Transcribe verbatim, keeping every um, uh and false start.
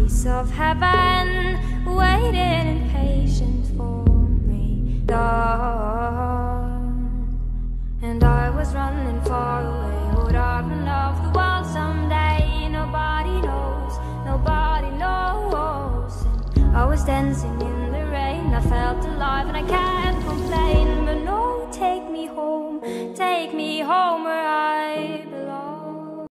piece of heaven waiting impatient for me. Love.